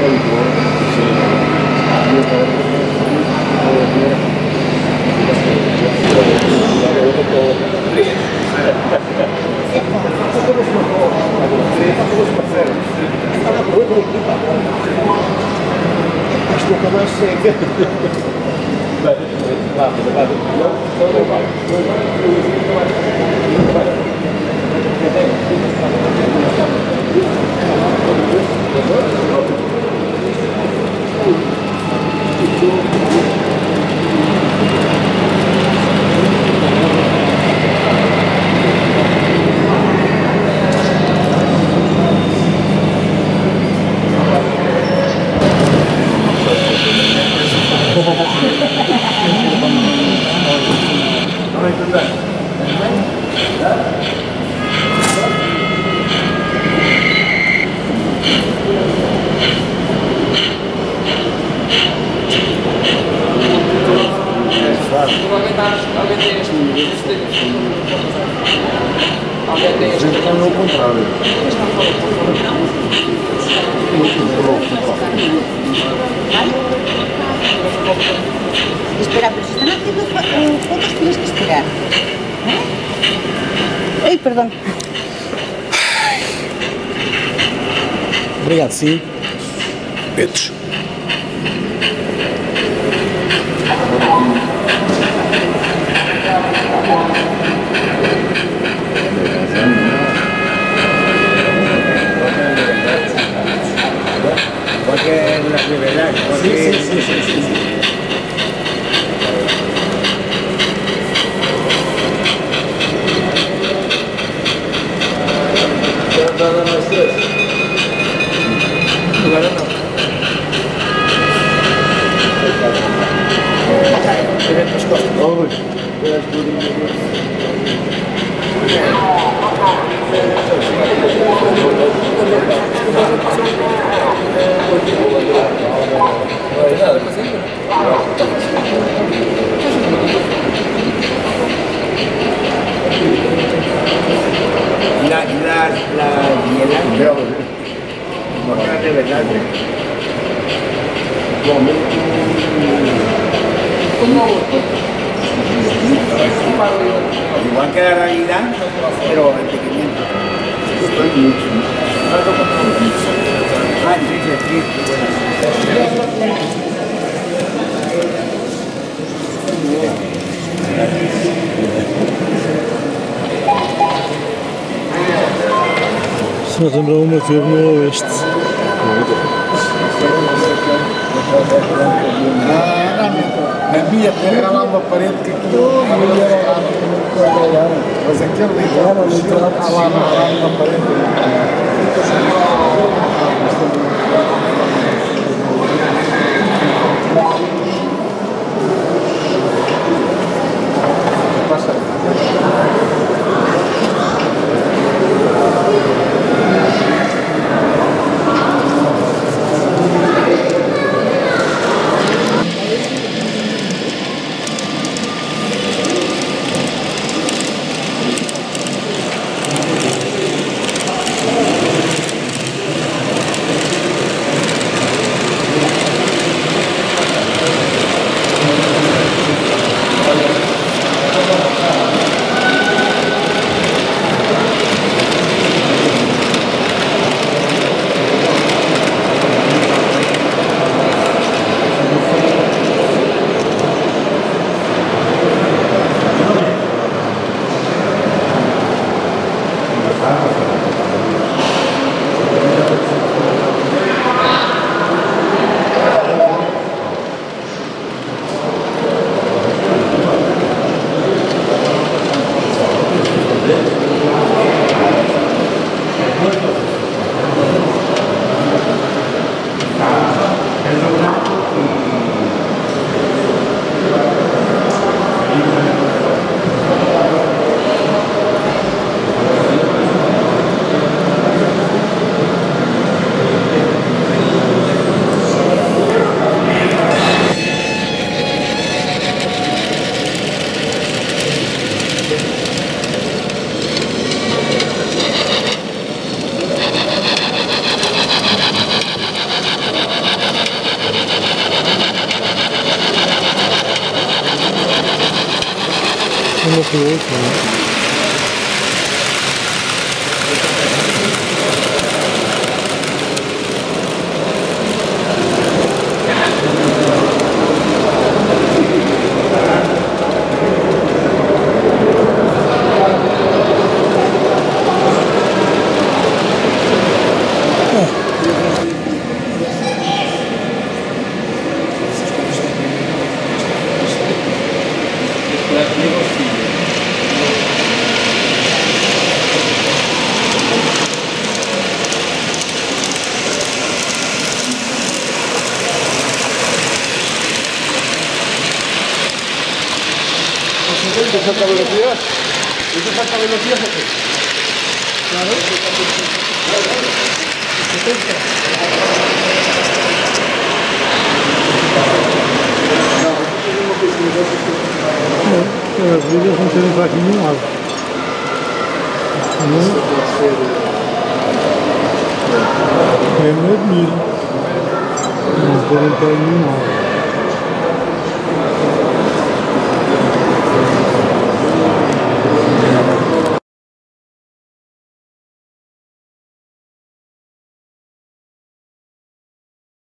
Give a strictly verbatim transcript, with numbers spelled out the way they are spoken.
Espera, pero si están haciendo fotos tienes que esperar. ¿Eh? Ay, perdón. Obrigado, sim. Pedro. Porque la libertad. Sí, sí, sí, sí, sí, sí. La, la, la biela, porque de verdad. Igual que la realidad, pero en pequeñito. Ah, sí, sí, Se me lembrou uma que eu no oeste. Na minha era lá uma parede que aquilo mas aquele litoral está lá na parede. outro, né? ¿Te falta velocidad? ¿Te falta velocidad o qué? Claro. É, as vidas não terem para aqui nenhum lado. É meio de milho. Não terem para nenhum lado.